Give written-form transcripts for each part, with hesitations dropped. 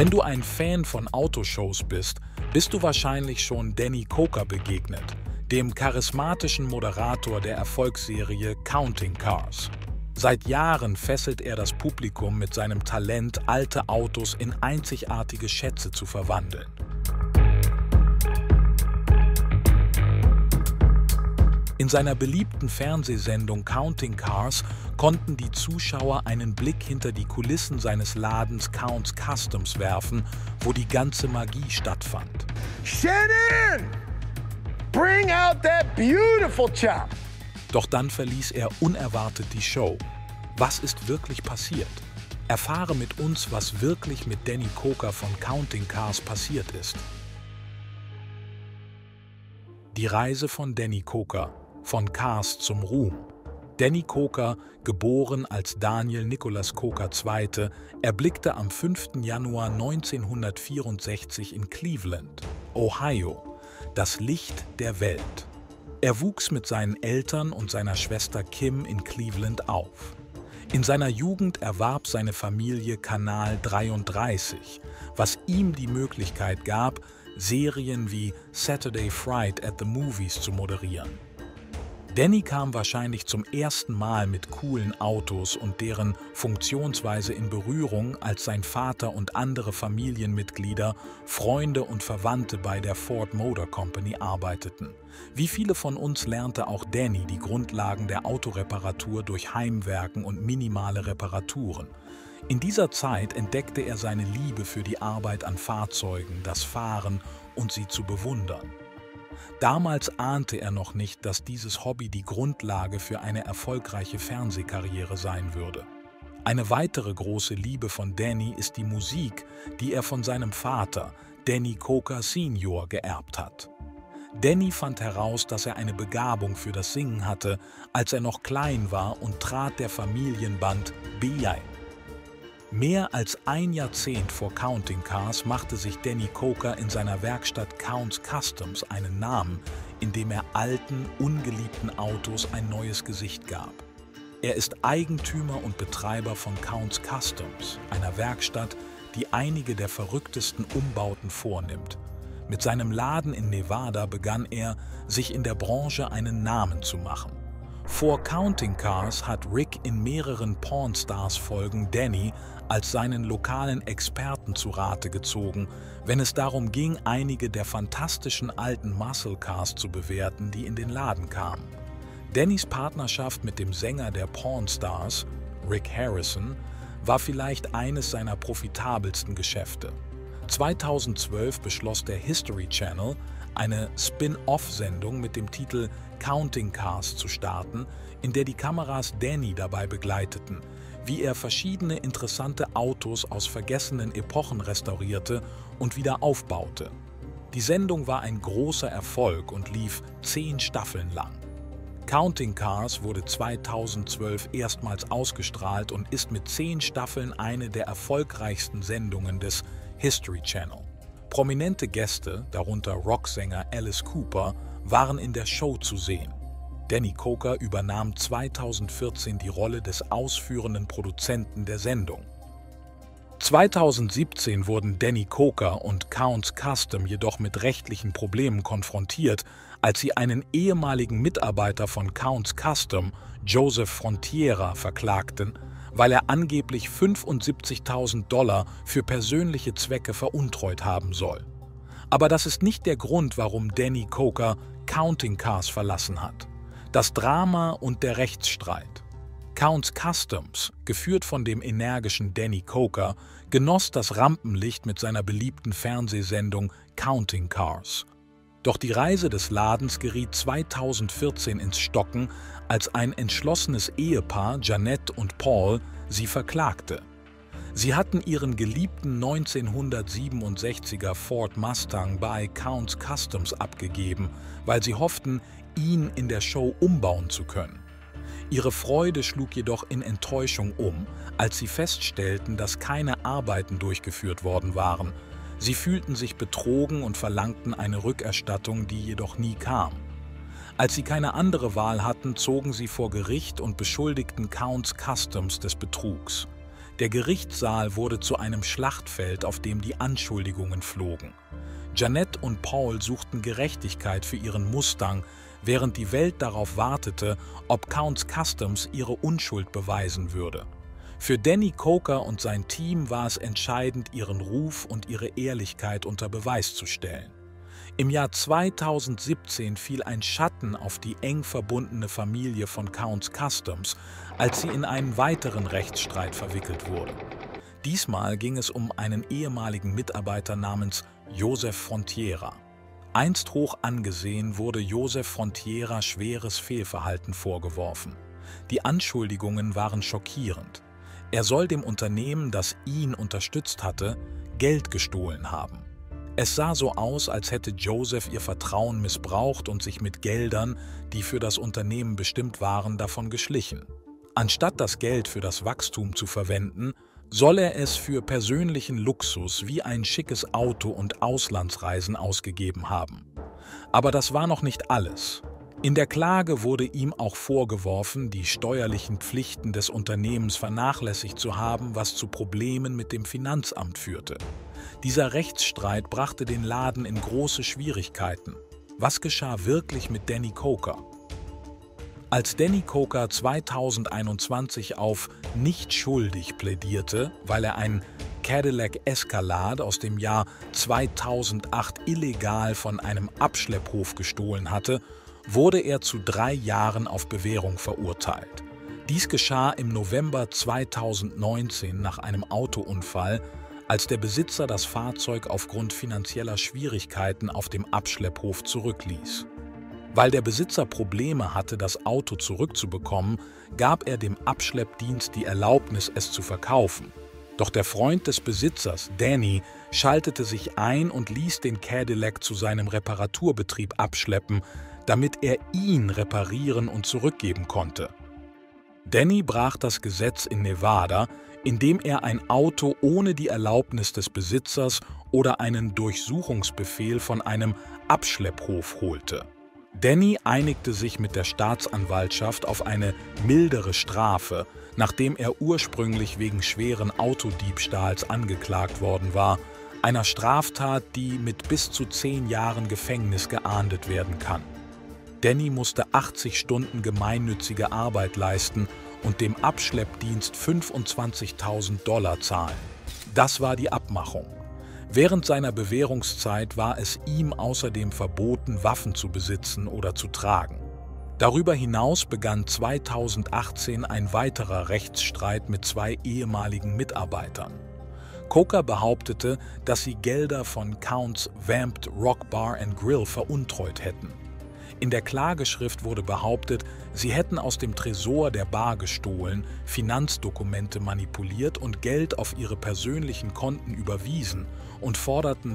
Wenn du ein Fan von Autoshows bist, bist du wahrscheinlich schon Danny Coker begegnet, dem charismatischen Moderator der Erfolgsserie Counting Cars. Seit Jahren fesselt er das Publikum mit seinem Talent, alte Autos in einzigartige Schätze zu verwandeln. In seiner beliebten Fernsehsendung Counting Cars konnten die Zuschauer einen Blick hinter die Kulissen seines Ladens Count's Customs werfen, wo die ganze Magie stattfand. Shannon! Bring out that beautiful chop! Doch dann verließ er unerwartet die Show. Was ist wirklich passiert? Erfahre mit uns, was wirklich mit Danny Coker von Counting Cars passiert ist. Die Reise von Danny Coker, von Cars zum Ruhm. Danny Coker, geboren als Daniel Nicholas Coker II., erblickte am 5. Januar 1964 in Cleveland, Ohio, das Licht der Welt. Er wuchs mit seinen Eltern und seiner Schwester Kim in Cleveland auf. In seiner Jugend erwarb seine Familie Kanal 33, was ihm die Möglichkeit gab, Serien wie Saturday Fright at the Movies zu moderieren. Danny kam wahrscheinlich zum ersten Mal mit coolen Autos und deren Funktionsweise in Berührung, als sein Vater und andere Familienmitglieder, Freunde und Verwandte bei der Ford Motor Company arbeiteten. Wie viele von uns lernte auch Danny die Grundlagen der Autoreparatur durch Heimwerken und minimale Reparaturen. In dieser Zeit entdeckte er seine Liebe für die Arbeit an Fahrzeugen, das Fahren und sie zu bewundern. Damals ahnte er noch nicht, dass dieses Hobby die Grundlage für eine erfolgreiche Fernsehkarriere sein würde. Eine weitere große Liebe von Danny ist die Musik, die er von seinem Vater, Danny Coker Sr., geerbt hat. Danny fand heraus, dass er eine Begabung für das Singen hatte, als er noch klein war, und trat der Familienband bei. Mehr als ein Jahrzehnt vor Counting Cars machte sich Danny Coker in seiner Werkstatt Count's Customs einen Namen, indem er alten, ungeliebten Autos ein neues Gesicht gab. Er ist Eigentümer und Betreiber von Count's Customs, einer Werkstatt, die einige der verrücktesten Umbauten vornimmt. Mit seinem Laden in Nevada begann er, sich in der Branche einen Namen zu machen. Vor Counting Cars hat Rick in mehreren Pawn Stars-Folgen Danny als seinen lokalen Experten zu Rate gezogen, wenn es darum ging, einige der fantastischen alten Muscle Cars zu bewerten, die in den Laden kamen. Dannys Partnerschaft mit dem Sänger der Pawn Stars, Rick Harrison, war vielleicht eines seiner profitabelsten Geschäfte. 2012 beschloss der History Channel, eine Spin-off-Sendung mit dem Titel Counting Cars zu starten, in der die Kameras Danny dabei begleiteten, wie er verschiedene interessante Autos aus vergessenen Epochen restaurierte und wieder aufbaute. Die Sendung war ein großer Erfolg und lief 10 Staffeln lang. Counting Cars wurde 2012 erstmals ausgestrahlt und ist mit 10 Staffeln eine der erfolgreichsten Sendungen des History Channel. Prominente Gäste, darunter Rocksänger Alice Cooper, waren in der Show zu sehen. Danny Coker übernahm 2014 die Rolle des ausführenden Produzenten der Sendung. 2017 wurden Danny Coker und Count's Custom jedoch mit rechtlichen Problemen konfrontiert, als sie einen ehemaligen Mitarbeiter von Count's Custom, Joseph Frontiera, verklagten, weil er angeblich $75.000 für persönliche Zwecke veruntreut haben soll. Aber das ist nicht der Grund, warum Danny Coker Counting Cars verlassen hat. Das Drama und der Rechtsstreit. Count's Customs, geführt von dem energischen Danny Coker, genoss das Rampenlicht mit seiner beliebten Fernsehsendung Counting Cars. Doch die Reise des Ladens geriet 2014 ins Stocken, als ein entschlossenes Ehepaar, Jeanette und Paul, sie verklagte. Sie hatten ihren geliebten 1967er Ford Mustang bei Count's Customs abgegeben, weil sie hofften, ihn in der Show umbauen zu können. Ihre Freude schlug jedoch in Enttäuschung um, als sie feststellten, dass keine Arbeiten durchgeführt worden waren. Sie fühlten sich betrogen und verlangten eine Rückerstattung, die jedoch nie kam. Als sie keine andere Wahl hatten, zogen sie vor Gericht und beschuldigten Count's Customs des Betrugs. Der Gerichtssaal wurde zu einem Schlachtfeld, auf dem die Anschuldigungen flogen. Jeanette und Paul suchten Gerechtigkeit für ihren Mustang, während die Welt darauf wartete, ob Counts Customs ihre Unschuld beweisen würde. Für Danny Coker und sein Team war es entscheidend, ihren Ruf und ihre Ehrlichkeit unter Beweis zu stellen. Im Jahr 2017 fiel ein Schatten auf die eng verbundene Familie von Counts Customs, als sie in einen weiteren Rechtsstreit verwickelt wurde. Diesmal ging es um einen ehemaligen Mitarbeiter namens Joseph Frontiera. Einst hoch angesehen, wurde Joseph Frontiera schweres Fehlverhalten vorgeworfen. Die Anschuldigungen waren schockierend. Er soll dem Unternehmen, das ihn unterstützt hatte, Geld gestohlen haben. Es sah so aus, als hätte Joseph ihr Vertrauen missbraucht und sich mit Geldern, die für das Unternehmen bestimmt waren, davon geschlichen. Anstatt das Geld für das Wachstum zu verwenden, soll er es für persönlichen Luxus wie ein schickes Auto und Auslandsreisen ausgegeben haben. Aber das war noch nicht alles. In der Klage wurde ihm auch vorgeworfen, die steuerlichen Pflichten des Unternehmens vernachlässigt zu haben, was zu Problemen mit dem Finanzamt führte. Dieser Rechtsstreit brachte den Laden in große Schwierigkeiten. Was geschah wirklich mit Danny Coker? Als Danny Coker 2021 auf nicht schuldig plädierte, weil er ein Cadillac Escalade aus dem Jahr 2008 illegal von einem Abschlepphof gestohlen hatte, wurde er zu 3 Jahren auf Bewährung verurteilt. Dies geschah im November 2019 nach einem Autounfall, als der Besitzer das Fahrzeug aufgrund finanzieller Schwierigkeiten auf dem Abschlepphof zurückließ. Weil der Besitzer Probleme hatte, das Auto zurückzubekommen, gab er dem Abschleppdienst die Erlaubnis, es zu verkaufen. Doch der Freund des Besitzers, Danny, schaltete sich ein und ließ den Cadillac zu seinem Reparaturbetrieb abschleppen, damit er ihn reparieren und zurückgeben konnte. Danny brach das Gesetz in Nevada, indem er ein Auto ohne die Erlaubnis des Besitzers oder einen Durchsuchungsbefehl von einem Abschlepphof holte. Danny einigte sich mit der Staatsanwaltschaft auf eine mildere Strafe, nachdem er ursprünglich wegen schweren Autodiebstahls angeklagt worden war, einer Straftat, die mit bis zu 10 Jahren Gefängnis geahndet werden kann. Danny musste 80 Stunden gemeinnützige Arbeit leisten und dem Abschleppdienst $25.000 zahlen. Das war die Abmachung. Während seiner Bewährungszeit war es ihm außerdem verboten, Waffen zu besitzen oder zu tragen. Darüber hinaus begann 2018 ein weiterer Rechtsstreit mit 2 ehemaligen Mitarbeitern. Coker behauptete, dass sie Gelder von Counts Vamped Rock Bar and Grill veruntreut hätten. In der Klageschrift wurde behauptet, sie hätten aus dem Tresor der Bar gestohlen, Finanzdokumente manipuliert und Geld auf ihre persönlichen Konten überwiesen und forderten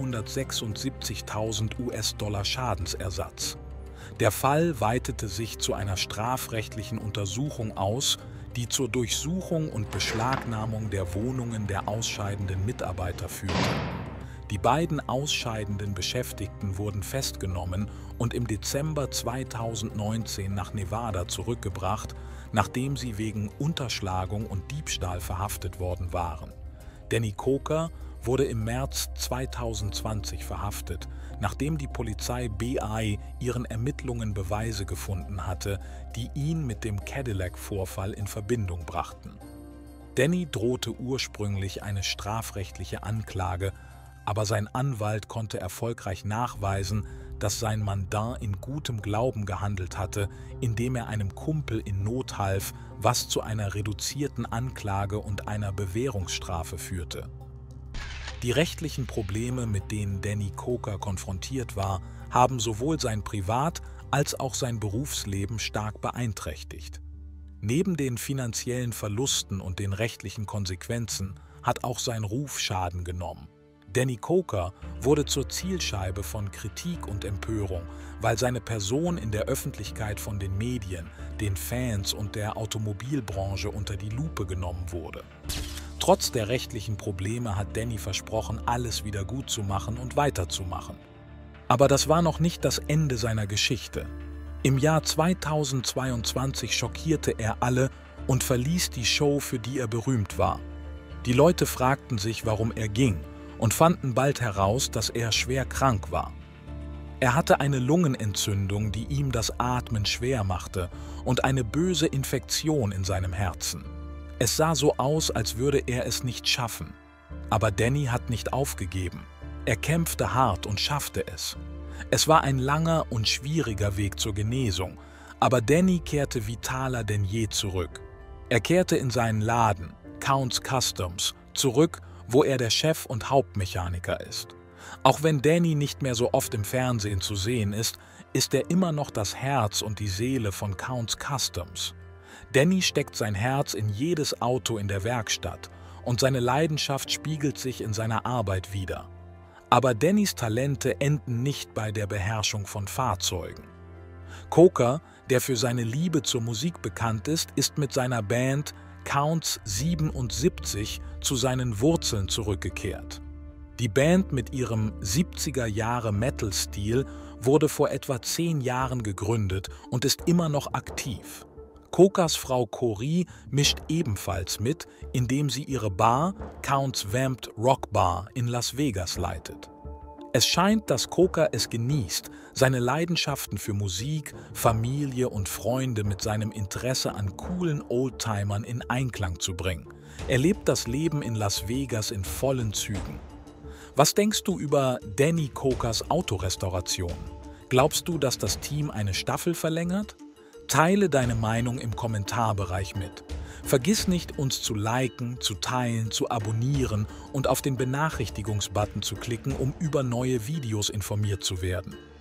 $376.000 US-Dollar Schadensersatz. Der Fall weitete sich zu einer strafrechtlichen Untersuchung aus, die zur Durchsuchung und Beschlagnahmung der Wohnungen der ausscheidenden Mitarbeiter führte. Die beiden ausscheidenden Beschäftigten wurden festgenommen und im Dezember 2019 nach Nevada zurückgebracht, nachdem sie wegen Unterschlagung und Diebstahl verhaftet worden waren. Danny Coker wurde im März 2020 verhaftet, nachdem die Polizei BI ihren Ermittlungen Beweise gefunden hatte, die ihn mit dem Cadillac-Vorfall in Verbindung brachten. Danny drohte ursprünglich eine strafrechtliche Anklage, aber sein Anwalt konnte erfolgreich nachweisen, dass sein Mandant in gutem Glauben gehandelt hatte, indem er einem Kumpel in Not half, was zu einer reduzierten Anklage und einer Bewährungsstrafe führte. Die rechtlichen Probleme, mit denen Danny Coker konfrontiert war, haben sowohl sein Privat- als auch sein Berufsleben stark beeinträchtigt. Neben den finanziellen Verlusten und den rechtlichen Konsequenzen hat auch sein Ruf Schaden genommen. Danny Coker wurde zur Zielscheibe von Kritik und Empörung, weil seine Person in der Öffentlichkeit von den Medien, den Fans und der Automobilbranche unter die Lupe genommen wurde. Trotz der rechtlichen Probleme hat Danny versprochen, alles wieder gut zu machen und weiterzumachen. Aber das war noch nicht das Ende seiner Geschichte. Im Jahr 2022 schockierte er alle und verließ die Show, für die er berühmt war. Die Leute fragten sich, warum er ging, und fanden bald heraus, dass er schwer krank war. Er hatte eine Lungenentzündung, die ihm das Atmen schwer machte, und eine böse Infektion in seinem Herzen. Es sah so aus, als würde er es nicht schaffen. Aber Danny hat nicht aufgegeben. Er kämpfte hart und schaffte es. Es war ein langer und schwieriger Weg zur Genesung, aber Danny kehrte vitaler denn je zurück. Er kehrte in seinen Laden, Count's Customs, zurück, wo er der Chef und Hauptmechaniker ist. Auch wenn Danny nicht mehr so oft im Fernsehen zu sehen ist, ist er immer noch das Herz und die Seele von Count's Customs. Danny steckt sein Herz in jedes Auto in der Werkstatt und seine Leidenschaft spiegelt sich in seiner Arbeit wider. Aber Dannys Talente enden nicht bei der Beherrschung von Fahrzeugen. Coker, der für seine Liebe zur Musik bekannt ist mit seiner Band Count's 77 zu seinen Wurzeln zurückgekehrt. Die Band mit ihrem 70er-Jahre-Metal-Stil wurde vor etwa 10 Jahren gegründet und ist immer noch aktiv. Cokers Frau Corey mischt ebenfalls mit, indem sie ihre Bar Count's Vamped Rock Bar in Las Vegas leitet. Es scheint, dass Coker es genießt, seine Leidenschaften für Musik, Familie und Freunde mit seinem Interesse an coolen Oldtimern in Einklang zu bringen. Er lebt das Leben in Las Vegas in vollen Zügen. Was denkst du über Danny Cokers Autorestauration? Glaubst du, dass das Team eine Staffel verlängert? Teile deine Meinung im Kommentarbereich mit. Vergiss nicht, uns zu liken, zu teilen, zu abonnieren und auf den Benachrichtigungsbutton zu klicken, um über neue Videos informiert zu werden.